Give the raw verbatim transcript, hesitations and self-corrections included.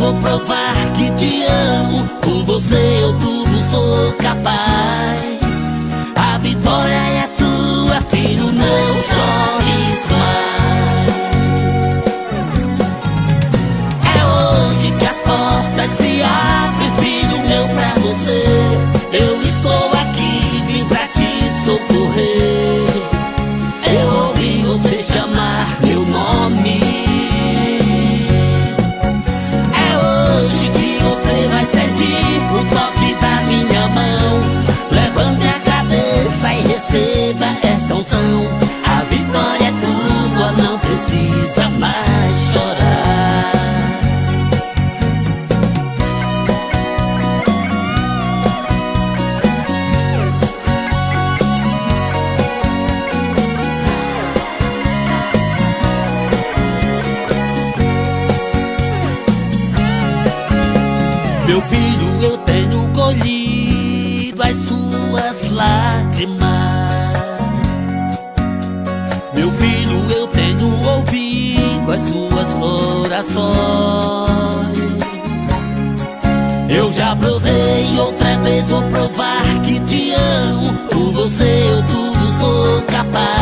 vou provar que te amo. Por você eu tudo sou capaz. A vitória é sua, filho, não chores mais. É hoje que as portas se abrem, filho meu, pra você. Eu estou aqui, vim pra te socorrer. Eu ouvi você chamar meu nome. É hoje que você vai sentir o toque da minha mão. Levante a cabeça e receba esta unção. A vitória é tua, não precisa mais chorar. Meu filho, eu tenho colhido as suas lágrimas. Meu filho, eu tenho ouvido as suas orações. Eu já provei, outra vez vou provar que te amo. Por você eu tudo sou capaz.